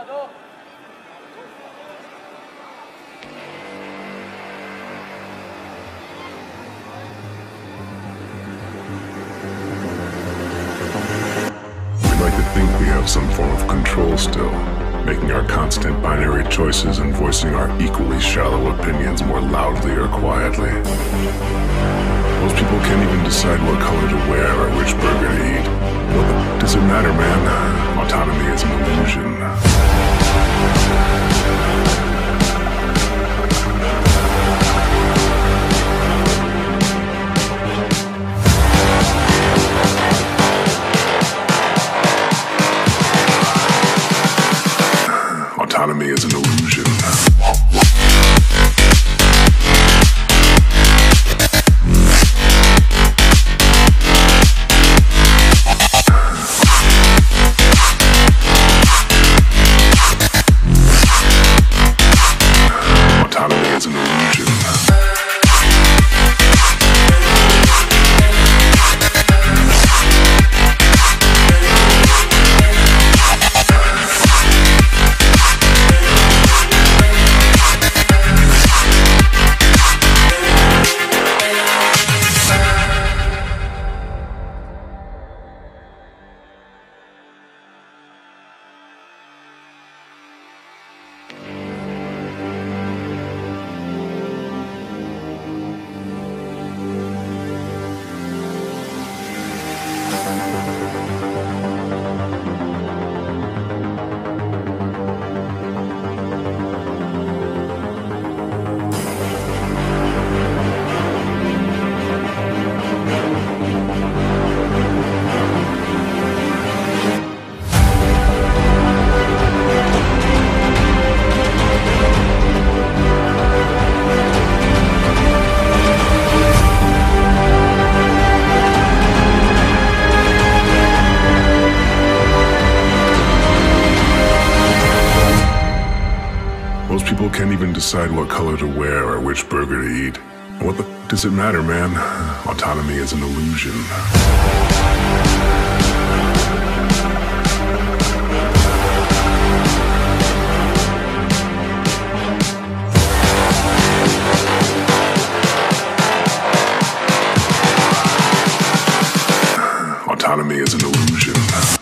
We like to think we have some form of control still, making our constant binary choices and voicing our equally shallow opinions more loudly or quietly. Most people can't even decide what color to wear or which burger to eat. What does it matter, man? Autonomy is an illusion. Autonomy is an illusion. Autonomy is an illusion. Most people can't even decide what color to wear or which burger to eat. What does it matter, man? Autonomy is an illusion. Autonomy is an illusion.